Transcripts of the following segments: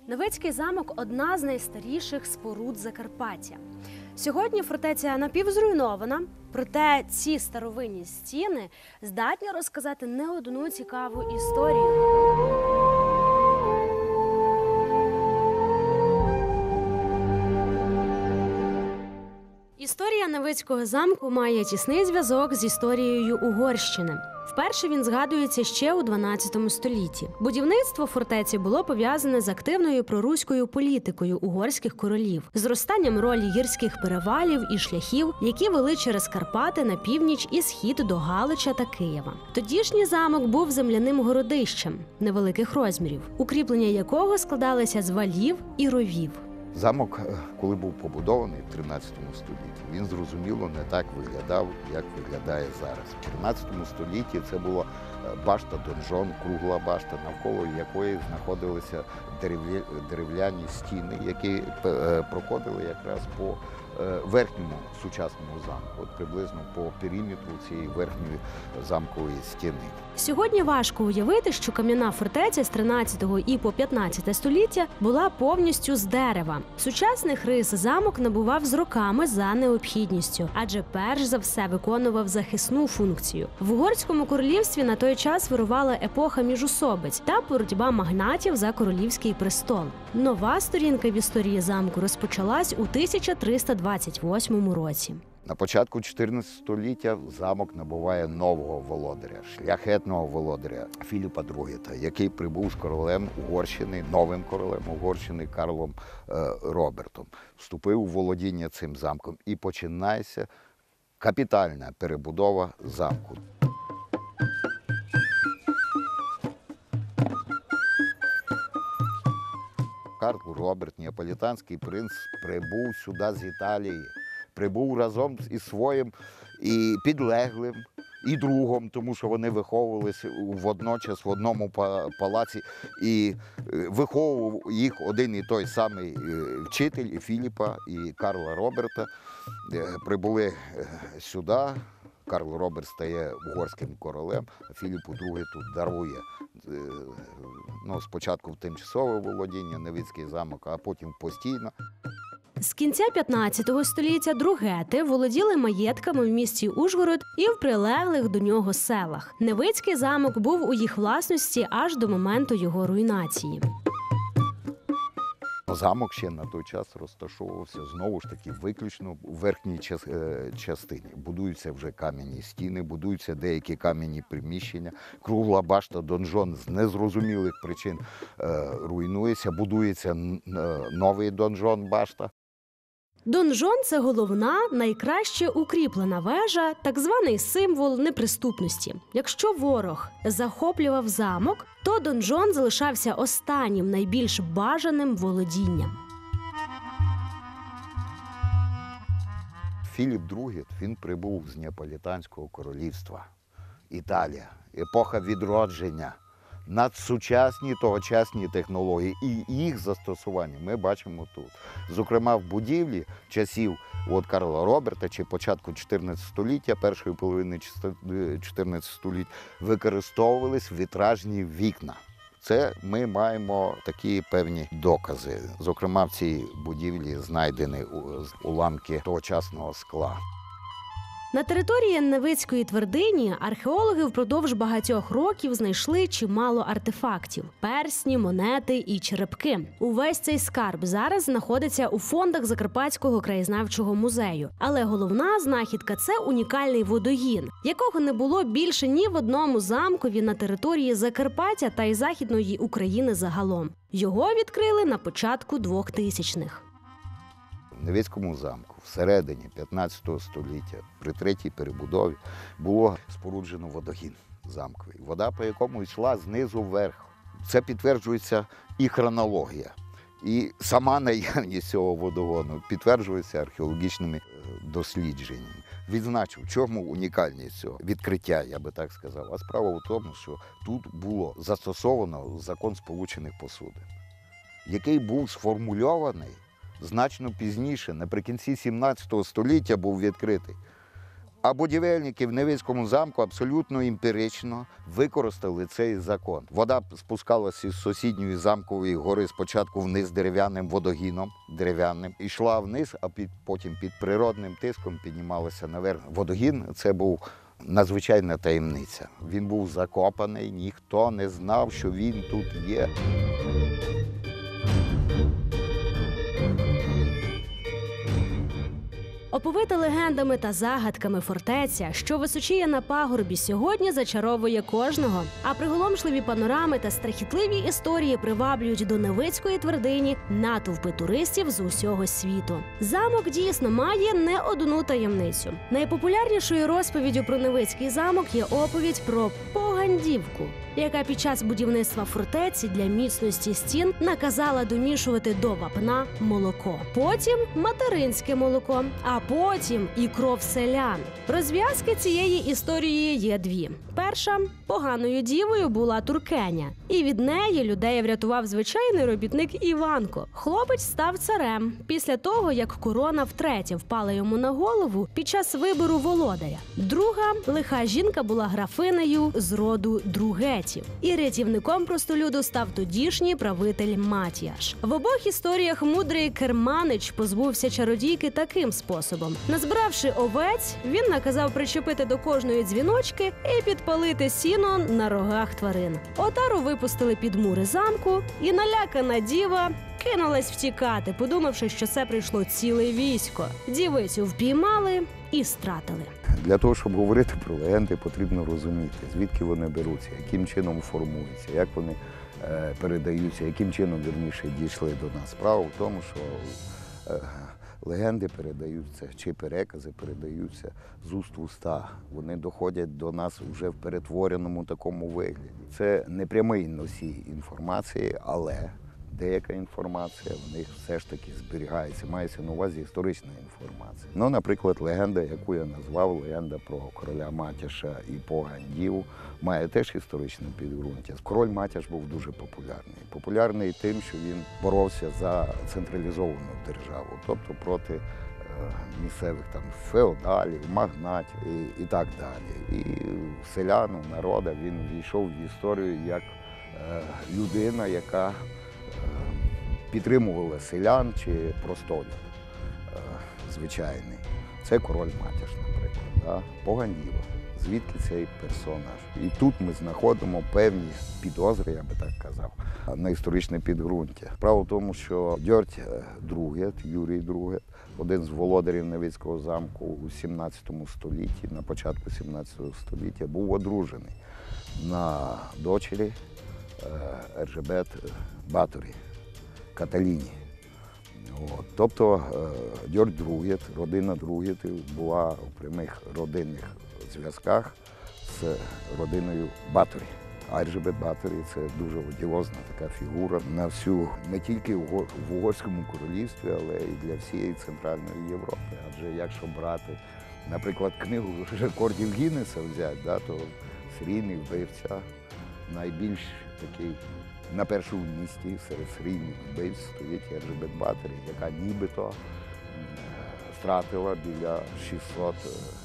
Невицький замок – одна з найстаріших споруд Закарпаття. Сьогодні фортеця напівзруйнована, проте ці старовинні стіни здатні розказати не одну цікаву історію. Історія Невицького замку має тісний зв'язок з історією Угорщини. Вперше він згадується ще у 12 столітті. Будівництво фортеці було пов'язане з активною проруською політикою угорських королів, зростанням ролі гірських перевалів і шляхів, які вели через Карпати на північ і схід до Галича та Києва. Тодішній замок був земляним городищем невеликих розмірів, укріплення якого складалися з валів і ровів. Замок, коли був побудований в 13 столітті, він, зрозуміло, не так виглядав, як виглядає зараз. В 14 столітті це була башта-донжон, кругла башта, навколо якої знаходилися дерев'яні стіни, які проходили якраз по верхньому сучасному замку, от приблизно по периметру цієї верхньої замкової стіни. Сьогодні важко уявити, що кам'яна фортеця з 13 і по 15 століття була повністю з дерева. Сучасних рис замок набував з роками за необхідністю, адже перш за все виконував захисну функцію. В Угорському королівстві на той час вирувала епоха міжусобиць та боротьба магнатів за королівський престол. Нова сторінка в історії замку розпочалась у 1328 році. На початку 14 століття замок набуває нового володаря, шляхетного володаря Філіпа II, який прибув з королем Угорщини, новим королем Угорщини Карлом Робертом. Вступив у володіння цим замком і починається капітальна перебудова замку. Карл Роберт, неаполітанський принц, прибув сюди з Італії. Прибув разом із своїм і підлеглим, і другом, тому що вони виховувалися водночас в одному палаці, і виховував їх один і той самий вчитель, і Філіпа, і Карла Роберта. Прибули сюди, Карл Роберт стає угорським королем, а Філіпу II тут дарує. Спочатку в тимчасове володіння Невицький замок, а потім постійно. З кінця 15 століття другети володіли маєтками в місті Ужгород і в прилеглих до нього селах. Невицький замок був у їх власності аж до моменту його руйнації. Замок ще на той час розташовувався знову ж таки виключно у верхній частині. Будуються вже кам'яні стіни, будуються деякі кам'яні приміщення. Кругла башта, донжон з незрозумілих причин руйнується, будується новий донжон, башта. Донжон – це головна, найкраще укріплена вежа, так званий символ неприступності. Якщо ворог захоплював замок, то донжон залишався останнім, найбільш бажаним володінням. Філіп II, він прибув з Неаполітанського королівства. Італія, епоха відродження. Надсучасні тогочасні технології і їх застосування ми бачимо тут. Зокрема, в будівлі часів Карла Роберта чи початку 14 століття, першої половини 14 століття, використовувались вітражні вікна. Це ми маємо такі певні докази. Зокрема, в цій будівлі знайдені уламки тогочасного скла. На території Невицької твердині археологи впродовж багатьох років знайшли чимало артефактів – персні, монети і черепки. Увесь цей скарб зараз знаходиться у фондах Закарпатського краєзнавчого музею. Але головна знахідка – це унікальний водогін, якого не було більше ні в одному замкові на території Закарпаття та й Західної України загалом. Його відкрили на початку 2000-х. В Невицькому замку всередині 15 століття при третій перебудові було споруджено водогін замковий. Вода, по якому йшла знизу вверх. Це підтверджується і хронологія. І сама наявність цього водогону підтверджується археологічними дослідженнями. Відзначу, в чому унікальність цього відкриття, я би так сказав. А справа в тому, що тут було застосовано закон сполучених посудин, який був сформульований значно пізніше, наприкінці 17 століття був відкритий. А будівельники в Невицькому замку абсолютно емпірично використали цей закон. Вода спускалася із сусідньої замкової гори спочатку вниз дерев'яним водогіном, йшла вниз, а потім під природним тиском піднімалася наверх. Водогін – це був надзвичайна таємниця. Він був закопаний, ніхто не знав, що він тут є. Оповита легендами та загадками фортеця, що височіє на пагорбі, сьогодні зачаровує кожного. А приголомшливі панорами та страхітливі історії приваблюють до Невицької твердині натовпи туристів з усього світу. Замок дійсно має не одну таємницю. Найпопулярнішою розповіддю про Невицький замок є оповідь про Погандівку, яка під час будівництва фортеці для міцності стін наказала домішувати до вапна молоко. Потім материнське молоко, а потім і кров селян. Розв'язки цієї історії є дві. Перша – поганою дівою була Туркеня. І від неї людей врятував звичайний робітник Іванко. Хлопець став царем після того, як корона втретє впала йому на голову під час вибору володаря. Друга – лиха жінка була графинею з роду Другетів. І рятівником простолюду став тодішній правитель Матіаш. В обох історіях мудрий керманич позбувся чародійки таким способом. Назбиравши овець, він наказав причепити до кожної дзвіночки і підпалити сіно на рогах тварин. Отару випустили під мури замку, і налякана діва кинулась втікати, подумавши, що це прийшло ціле військо. Дівицю впіймали і стратили. Для того, щоб говорити про легенди, потрібно розуміти, звідки вони беруться, яким чином формуються, як вони передаються, яким чином, вірніше, дійшли до нас. Справа в тому, що легенди передаються, чи перекази передаються з уст в уста. Вони доходять до нас вже в перетвореному такому вигляді. Це не прямий носій інформації, але деяка інформація в них все ж таки зберігається, мається на увазі історична інформація. Ну, наприклад, легенда, яку я назвав, легенда про короля Матяша і Погандіву, має теж історичне підґрунтя. Король Матяш був дуже популярний. Популярний тим, що він боровся за централізовану державу, тобто проти місцевих там феодалів, магнатів і так далі. І селяну, народа він війшов в історію як людина, яка підтримувала селян чи простолюд звичайний. Це король Матяш, наприклад, да? Погандіва. Звідки цей персонаж? І тут ми знаходимо певні підозри, я би так казав, на історичне підґрунтя. Справа в тому, що Дьорть Другет, Юрій Другет, один з володарів Невицького замку у 17 столітті, на початку 17 століття, був одружений на дочері Ержебет Баторі, Каталіні. Тобто Дьорть Другет, родина Другетів була у прямих родинних зв'язках з родиною Баторі. Ержебет Баторі – це дуже одіозна така фігура на всю, не тільки в Угорському королівстві, але і для всієї Центральної Європи. Адже якщо брати, наприклад, книгу рекордів Гіннеса взяти, да, то серійний вбивця найбільш такий на першому місці серед серійних вбивць стоїть Ержебет Баторі, яка нібито втратила біля 600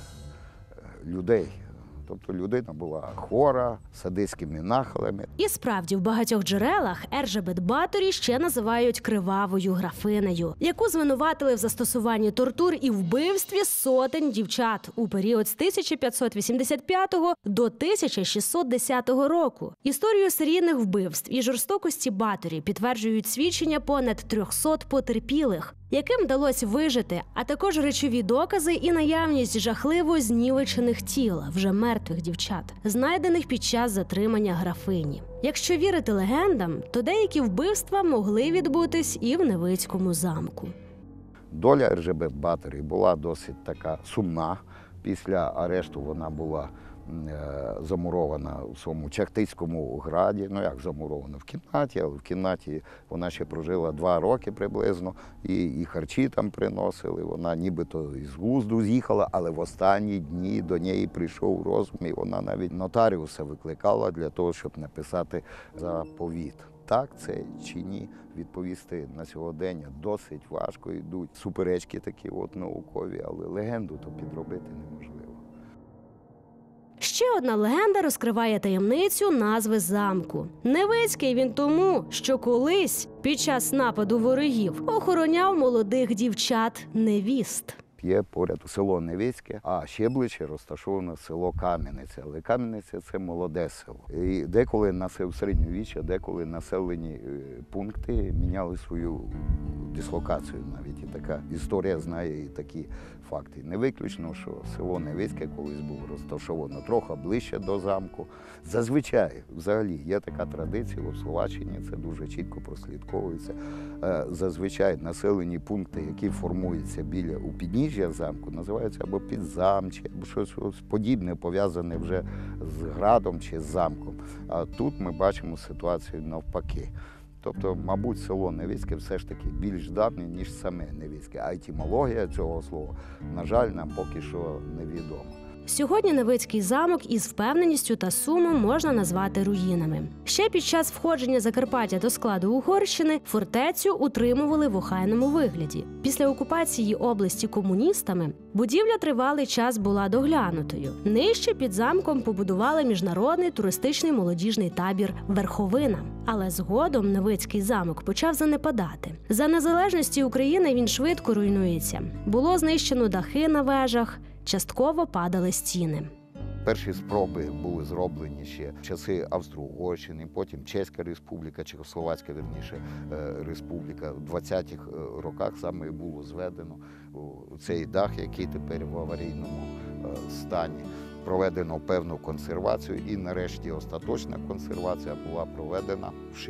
людей. Тобто людина була хвора, садистськими нахилами. І справді, в багатьох джерелах Ержебет Баторі ще називають кривавою графинею, яку звинуватили в застосуванні тортур і вбивстві сотень дівчат у період з 1585 до 1610 року. Історію серійних вбивств і жорстокості Баторі підтверджують свідчення понад 300 потерпілих, яким вдалося вижити, а також речові докази і наявність жахливо знівечених тіл вже мертвих дівчат, знайдених під час затримання графині. Якщо вірити легендам, то деякі вбивства могли відбутись і в Невицькому замку. Доля Ержебет Баторі була досить така сумна. Після арешту вона була замурована у своєму Чахтицькому граді, ну як замурована, в кімнаті, але в кімнаті вона ще прожила 2 роки приблизно, і харчі там приносили, вона нібито із глузду з'їхала, але в останні дні до неї прийшов розум, і вона навіть нотаріуса викликала для того, щоб написати заповіт. Так це чи ні, відповісти на сьогодення досить важко, йдуть суперечки такі наукові, але легенду то підробити неможливо. ще одна легенда розкриває таємницю назви замку. Невицький він тому, що колись під час нападу ворогів охороняв молодих дівчат-невіст. Є поряд село Невицьке, а ще ближче розташовано село Кам'янеця. Але Кам'янеця – це молоде село. І деколи в середньовіччя, деколи населені пункти міняли свою дислокацію навіть. І така історія знає і такі факти. Не виключно, що село Невицьке колись було розташовано трохи ближче до замку. Зазвичай, взагалі, є така традиція в Словаччині, це дуже чітко прослідковується. Зазвичай населені пункти, які формуються у підніжжя замку, називаються або підзамчі, або щось подібне, пов'язане вже з градом чи з замком. А тут ми бачимо ситуацію навпаки. Тобто, мабуть, село Невицьке все ж таки більш давнє, ніж саме Невицьке. А етимологія цього слова, на жаль, нам поки що невідома. Сьогодні Невицький замок із впевненістю та сумом можна назвати руїнами. Ще під час входження Закарпаття до складу Угорщини фортецю утримували в охайному вигляді. Після окупації області комуністами будівля тривалий час була доглянутою. Нижче під замком побудували міжнародний туристичний молодіжний табір «Верховина». Але згодом Невицький замок почав занепадати. За незалежності України він швидко руйнується. Було знищено дахи на вежах, частково падали стіни. Перші спроби були зроблені ще в часи Австро-Угорщини, потім Чеська республіка, Чехословацька, республіка. В 20-х роках саме було зведено цей дах, який тепер в аварійному стані. Проведено певну консервацію і нарешті остаточна консервація була проведена в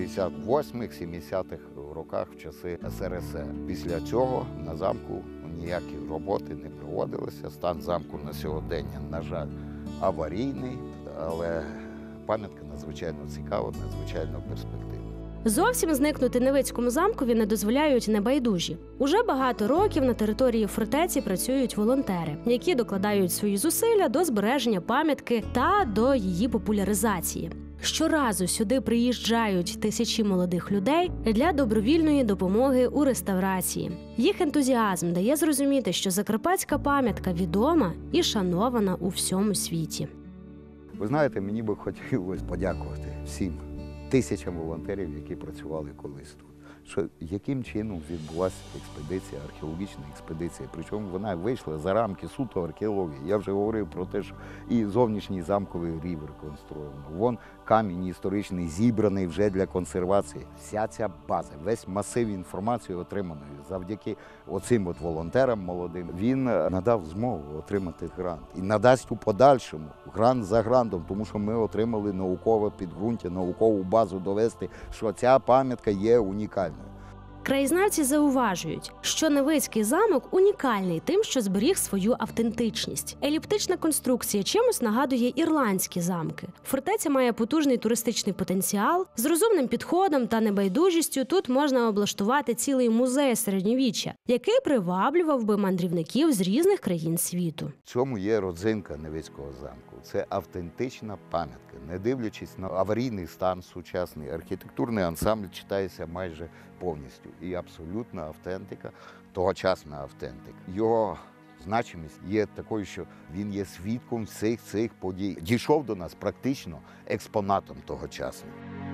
68-70-х роках в часи СРСР. Після цього на замку ніякі роботи не проводилися. Стан замку на сьогодення, на жаль, аварійний, але пам'ятка надзвичайно цікава, надзвичайно перспективна. Зовсім зникнути Невицькому замкові не дозволяють небайдужі. Уже багато років на території фортеці працюють волонтери, які докладають свої зусилля до збереження пам'ятки та до її популяризації. Щоразу сюди приїжджають тисячі молодих людей для добровільної допомоги у реставрації. Їх ентузіазм дає зрозуміти, що закарпатська пам'ятка відома і шанована у всьому світі. Ви знаєте, мені би хотілося подякувати всім тисячам волонтерів, які працювали колись тут. Що яким чином відбулася експедиція, археологічна експедиція. Причому вона вийшла за рамки суто археології. Я вже говорив про те, що і зовнішній замковий рів реконструйовано. Вон камінь історичний зібраний вже для консервації. Вся ця база, весь масив інформації отриманої завдяки оцим волонтерам молодим. Він надав змогу отримати грант. І надасть у подальшому грант за грантом, тому що ми отримали наукове підґрунтя, наукову базу довести, що ця пам'ятка є унікальною. Краєзнавці зауважують, що Невицький замок унікальний тим, що зберіг свою автентичність. Еліптична конструкція чимось нагадує ірландські замки. Фортеця має потужний туристичний потенціал. З розумним підходом та небайдужістю тут можна облаштувати цілий музей середньовіччя, який приваблював би мандрівників з різних країн світу. В цьому є родзинка Невицького замку. Це автентична пам'ятка. Не дивлячись на аварійний стан сучасний, архітектурний ансамбль читається майже повністю. І абсолютна автентика, тогочасна автентика. Його значимість є такою, що він є свідком всіх цих подій. Дійшов до нас практично експонатом тогочасним.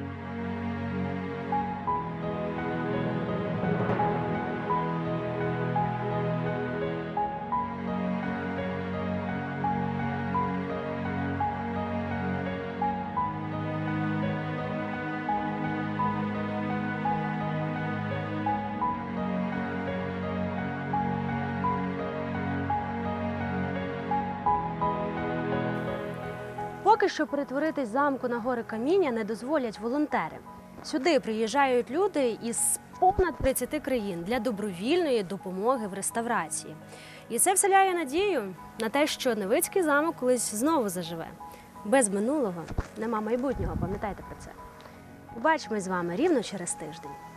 Поки що перетворитись замку на гори каміння не дозволять волонтери. Сюди приїжджають люди із понад 30 країн для добровільної допомоги в реставрації. І це вселяє надію на те, що Невицький замок колись знову заживе. Без минулого нема майбутнього, пам'ятайте про це. Побачимось з вами рівно через тиждень.